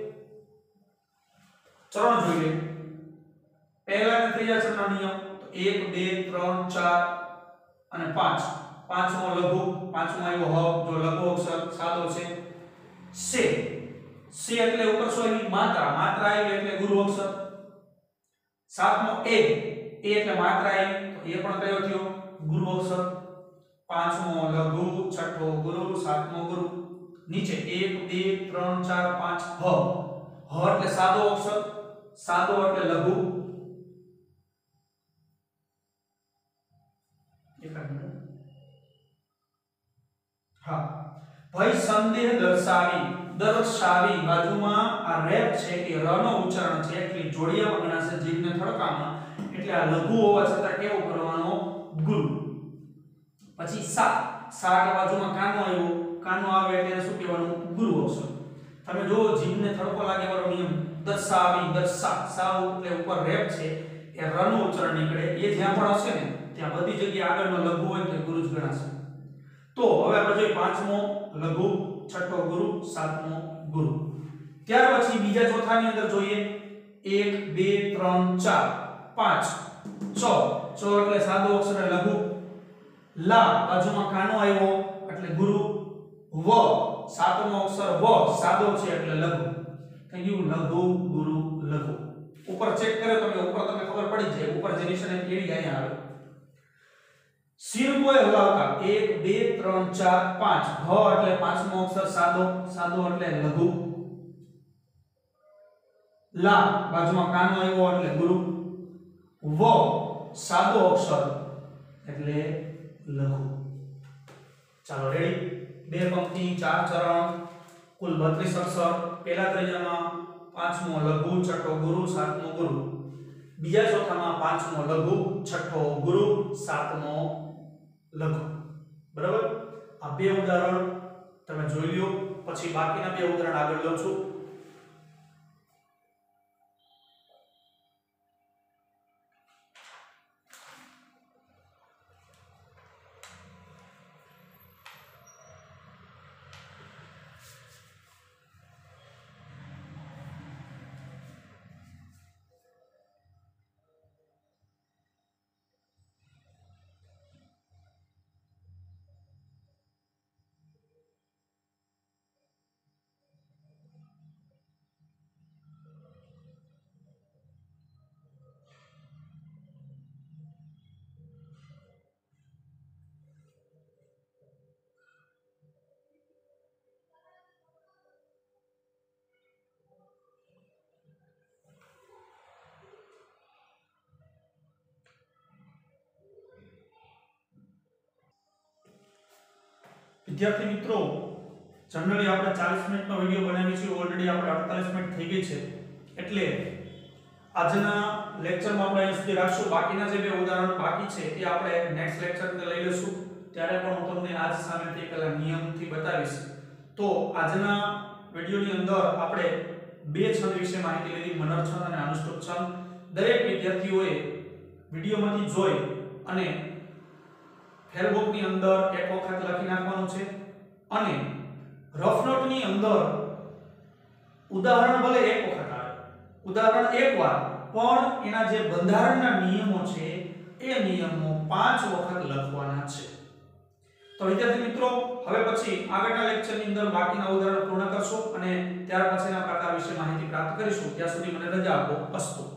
ચરણ જોઈએ પહેલા અને ત્રીજા ચરણનો નિયમ તો 1 2 3 4 અને 5 પાંચમો લઘુ પાંચમો આવ્યો હ જો લઘુ અક્ષર સાદો છે સે એટલે ઉપર સોની માત્રા માત્રા આવી એટલે ગુરુ અક્ષર સાતમો એ એટલે માત્રા આવી તો એ પણ કયો થયો ગુરુ અક્ષર પાંચમો લઘુ છઠ્ઠો ગુરુ સાતમો ગુરુ નીચે 1 2 3 4 5 હ એટલે સાદો અક્ષર સાદો એટલે લઘુ હા ભાઈ સંદેહ દર્શાવી બાજુમાં આ રેપ છે કે ર નો ઉચ્ચારણ છે એટલે જોડિયામાં ગણાશે જીભને થડકામાં એટલે આ લઘુ હોવા છતાં કેવો કરવાનો ગુરુ પછી સા એટલે બાજુમાં કાનો આવ્યો કાનો આવે એટલે શું કહેવાનું ગુરુ અક્ષર તમે જો જીભને થડકો લાગે વાળો નિયમ દર્શાવી સા એટલે ઉપર રેપ છે એ ર નું ઉચ્ચારણ નીકળે એ જ્યાં પણ હશે ને ત્યાં બધી જગ્યાએ આગળનો લઘુ હોય તો ગુરુ જ ગણાશે તો હવે આપણે જોઈએ પાંચમો લઘુ છઠ્ઠો ગુરુ સાતમો ગુરુ ત્યાર પછી બીજા ચોથાની અંદર જોઈએ 1 2 3 4 5 6 એટલે સાદો અક્ષર લઘુ લા બાજુમાં કાનો આવ્યો એટલે ગુરુ વ સાતમો અક્ષર વ સાદો છે એટલે લઘુ થઈ ગયું લઘુ ગુરુ લઘુ ઉપર ચેક કર્યો તમે ઉપર તમને ખબર પડી જાય ઉપર જે નિશાન એવી અહીંયા આવે સિર કોઈ હલાવતા 1 2 3 4 5 હ એટલે પાંચમો અક્ષર સાદો એટલે લઘુ લા બાજુમાં કાનો આવ્યો એટલે ગુરુ વ સાદો અક્ષર એટલે લઘુ ચાલો રેડી બે પંક્તિ ચાર ચરણ કુલ 32 અક્ષર પહેલા ત્રીજામાં પાંચમો લઘુ છઠ્ઠો ગુરુ સાતમો ગુરુ બીજા ચોથામાં પાંચમો લઘુ છઠ્ઠો ગુરુ સાતમો લઘુ બરાબર આ બે ઉદાહરણ તમે જોઈ લ્યો પછી બાકીના બે ઉદાહરણ આગળ લઉં છું વિદ્યાર્થી મિત્રો જનરલી આપણે 40 મિનિટનો વિડિયો બનાવી છે ઓલરેડી આપણે 48 મિનિટ થઈ ગઈ છે એટલે આજના લેક્ચરમાં આપણે અહીં સુધી રાખશું બાકીના જે બે ઉદાહરણ બાકી છે એ આપણે નેક્સ્ટ લેક્ચર અંદર લઈ લેશું ત્યારે પણ હું તમને આજ સામેથી પેલા નિયમથી બતાવીશ તો આજના વિડિયોની અંદર આપણે બે છંદ વિશે માહિતી લીધી મનર છંદ અને અનુષ્ટુપ છંદ દરેક વિદ્યાર્થીઓએ વિડિયોમાંથી જોઈ અને ફેરબુકની અંદર એક વખત લખી નાખવાનું છે અને રફ નોટની અંદર ઉદાહરણ ભલે એક વખત આવે ઉદાહરણ એકવાર પણ એના જે બંધારણના નિયમો છે એ નિયમો 5 વખત લખવાના છે તો વિદ્યાર્થી મિત્રો હવે પછી આગળના લેક્ચરની અંદર બાકીના ઉદાહરણ પૂર્ણ કરશું અને ત્યાર પછીના પ્રકાર વિશે માહિતી પ્રાપ્ત કરીશું ત્યાં સુધી મને રજા આપો અસ્તુ